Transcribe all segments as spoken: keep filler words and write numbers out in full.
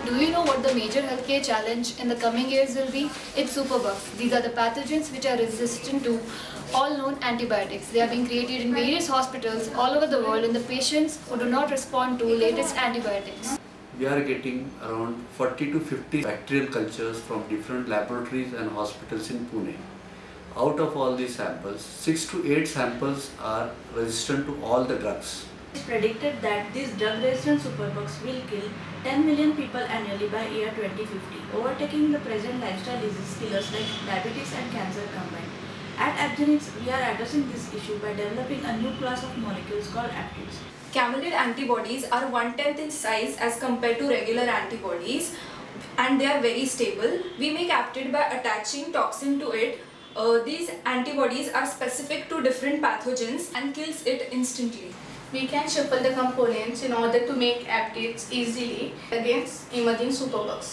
do you know what the major healthcare challenge in the coming years will be? It's superbugs. These are the pathogens which are resistant to all known antibiotics. They are being created in various hospitals all over the world in the patients who do not respond to latest antibiotics. We are getting around forty to fifty bacterial cultures from different laboratories and hospitals in Pune. Out of all these samples, six to eight samples are resistant to all the drugs. It's predicted that these drug-resistant superbugs will kill ten million people annually by year twenty fifty, overtaking the present lifestyle disease killers like diabetes and cancer combined. At AbGenics, we are addressing this issue by developing a new class of molecules called AbTids. Camelid antibodies are one-tenth in size as compared to regular antibodies, and they are very stable. We make AbTid by attaching toxin to it. Uh, these antibodies are specific to different pathogens and kills it instantly. We can shuffle the components in order to make AbTids easily against emerging superbugs.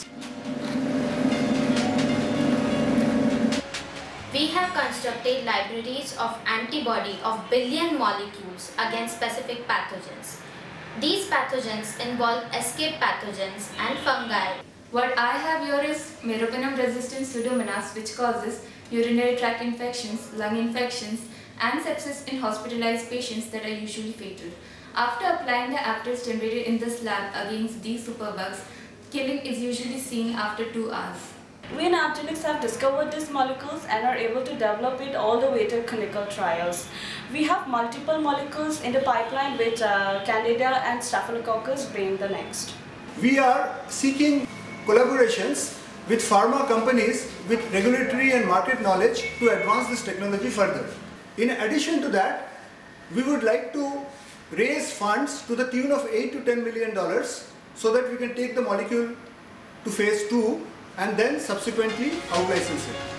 We have constructed libraries of antibody of billion molecules against specific pathogens. These pathogens involve escape pathogens and fungi. What I have here is meropenem-resistant Pseudomonas, which causes urinary tract infections, lung infections, and sepsis in hospitalized patients that are usually fatal. After applying the AbTids generated in this lab against these superbugs, killing is usually seen after two hours. We in AbGenics have discovered these molecules and are able to develop it all the way to clinical trials. We have multiple molecules in the pipeline, with uh, Candida and Staphylococcus being the next. We are seeking collaborations with pharma companies with regulatory and market knowledge to advance this technology further. In addition to that, we would like to raise funds to the tune of eight to ten million dollars so that we can take the molecule to phase two and then subsequently out-license it.